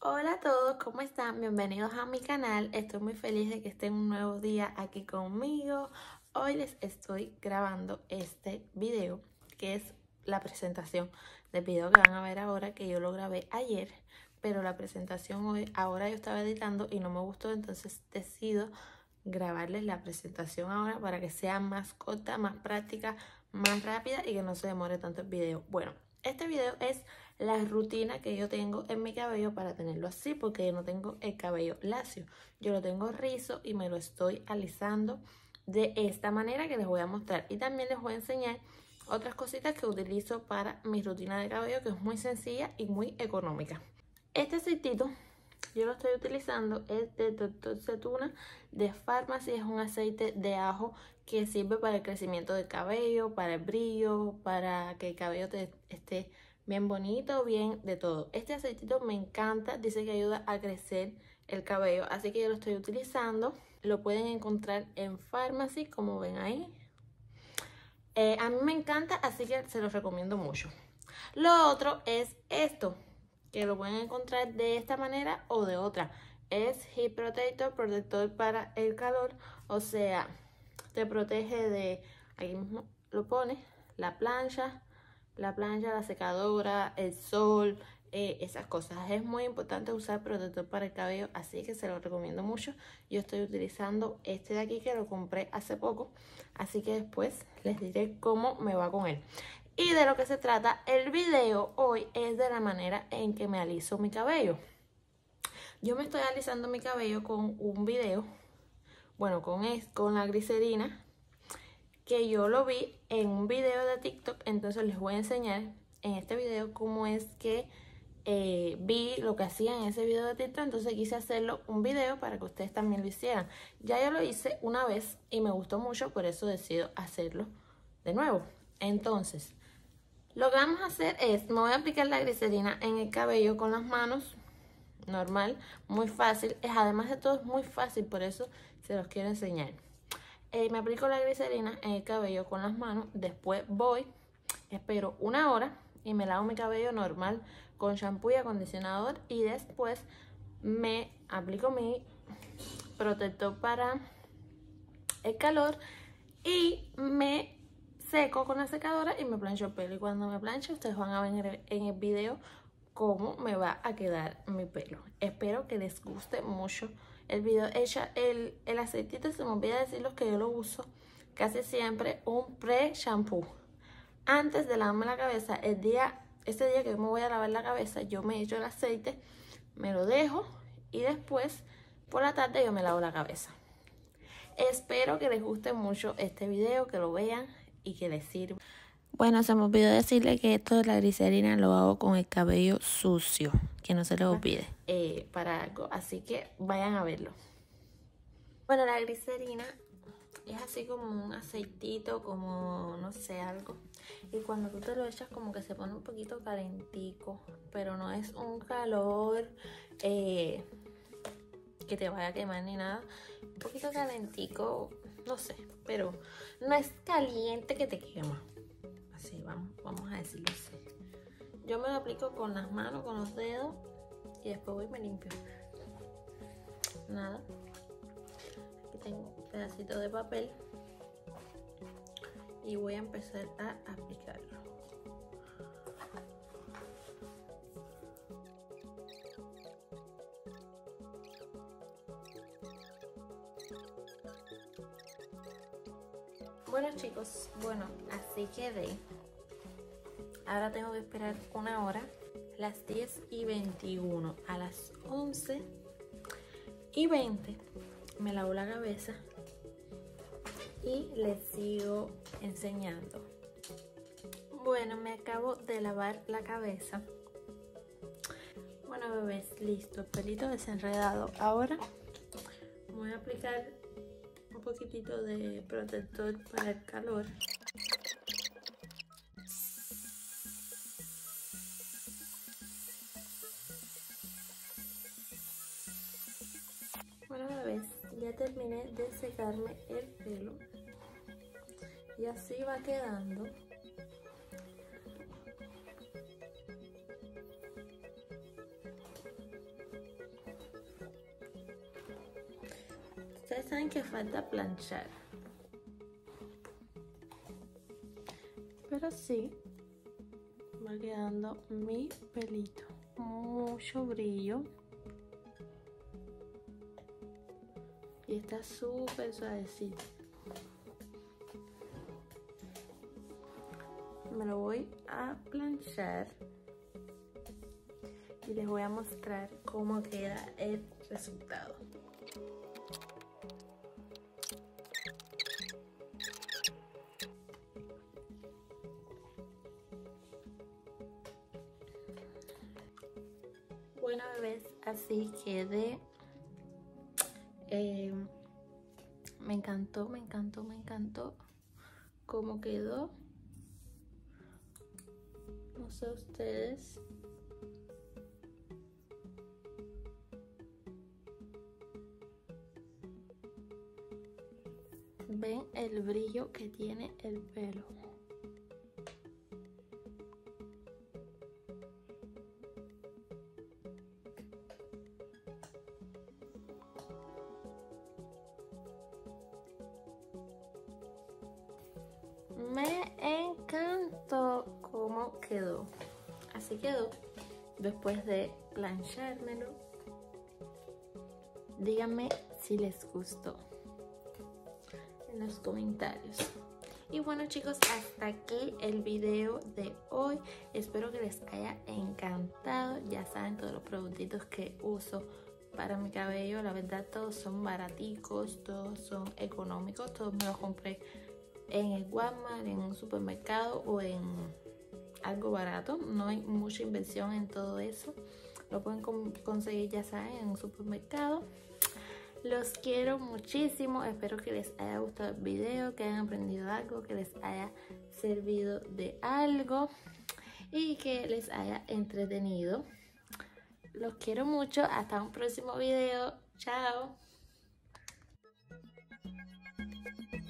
Hola a todos, ¿cómo están? Bienvenidos a mi canal. Estoy muy feliz de que estén un nuevo día aquí conmigo. Hoy les estoy grabando este video, que es la presentación del video que van a ver ahora, que yo lo grabé ayer, pero la presentación ahora yo estaba editando y no me gustó, entonces decido grabarles la presentación ahora para que sea más corta, más práctica, más rápida y que no se demore tanto el video. Bueno, este video es la rutina que yo tengo en mi cabello para tenerlo así, porque yo no tengo el cabello lacio, yo lo tengo rizo y me lo estoy alisando de esta manera que les voy a mostrar, y también les voy a enseñar otras cositas que utilizo para mi rutina de cabello, que es muy sencilla y muy económica. Este aceitito yo lo estoy utilizando, es de Dr. Cetura de Farmacy. Es un aceite de ajo que sirve para el crecimiento del cabello, para el brillo, para que el cabello esté bien bonito, bien de todo. Este aceitito me encanta, dice que ayuda a crecer el cabello, así que yo lo estoy utilizando. Lo pueden encontrar en Farmacy, como ven ahí. A mí me encanta, así que se los recomiendo mucho. Lo otro es esto, que lo pueden encontrar de esta manera o de otra. Es Heat Protector, protector para el calor, o sea, te protege de, aquí mismo lo pone, la plancha, la secadora, el sol, esas cosas. Es muy importante usar protector para el cabello, así que se lo recomiendo mucho. Yo estoy utilizando este de aquí, que lo compré hace poco, así que después les diré cómo me va con él. Y de lo que se trata el video hoy es de la manera en que me aliso mi cabello. Yo me estoy alisando mi cabello con un video, bueno, con la glicerina, que yo lo vi en un video de TikTok. Entonces les voy a enseñar en este video cómo es que vi lo que hacía en ese video de TikTok. Entonces quise hacerlo un video para que ustedes también lo hicieran. Ya yo lo hice una vez y me gustó mucho, por eso decido hacerlo de nuevo. Entonces, lo que vamos a hacer es, me voy a aplicar la glicerina en el cabello con las manos, normal, muy fácil. Además de todo es muy fácil, por eso se los quiero enseñar. Me aplico la glicerina en el cabello con las manos, después voy, espero una hora y me lavo mi cabello normal con shampoo y acondicionador, y después me aplico mi protector para el calor y me seco con la secadora y me plancho el pelo. Y cuando me plancho, ustedes van a ver en el video cómo me va a quedar mi pelo. Espero que les guste mucho el video. El aceitito, se me olvida decirles que yo lo uso casi siempre un pre-shampoo. Antes de lavarme la cabeza, ese día que me voy a lavar la cabeza, yo me echo el aceite, me lo dejo y después por la tarde yo me lavo la cabeza. Espero que les guste mucho este video, que lo vean y que les sirva. Bueno, se me olvidó decirle que esto de la glicerina lo hago con el cabello sucio, que no se les olvide, para algo, así que vayan a verlo. Bueno, la glicerina es así como un aceitito, como no sé, algo, y cuando tú te lo echas como que se pone un poquito calentico, pero no es un calor que te vaya a quemar ni nada. Un poquito calentico, no sé, pero no es caliente que te quema. Así, vamos a decirlo así. Yo me lo aplico con las manos, con los dedos, y después voy y me limpio. Nada. Aquí tengo un pedacito de papel y voy a empezar a aplicarlo. Bueno chicos, bueno, así quedé. Ahora tengo que esperar una hora, las 10:21. A las 11:20 me lavo la cabeza y les sigo enseñando. Bueno, me acabo de lavar la cabeza. Bueno, bebés, listo, el pelito desenredado. Ahora voy a aplicar un poquitito de protector para el calor. Bueno, bebés, ya terminé de secarme el pelo y así va quedando. Ustedes saben que falta planchar, pero sí va quedando mi pelito, mucho brillo y está súper suavecito. Me lo voy a planchar y les voy a mostrar cómo queda el resultado. Bueno, bebés, así quedé. Me encantó cómo quedó. No sé ustedes. Ven el brillo que tiene el pelo. Me encantó cómo quedó. Así quedó después de planchármelo. Díganme si les gustó en los comentarios. Y bueno, chicos, hasta aquí el video de hoy. Espero que les haya encantado. Ya saben todos los productitos que uso para mi cabello. La verdad, todos son baraticos, todos son económicos. Todos me los compré en el Walmart, en un supermercado o en algo barato. No hay mucha inversión en todo eso. Lo pueden conseguir, ya saben, en un supermercado. Los quiero muchísimo. Espero que les haya gustado el video, que hayan aprendido algo, que les haya servido de algo y que les haya entretenido. Los quiero mucho. Hasta un próximo video. Chao.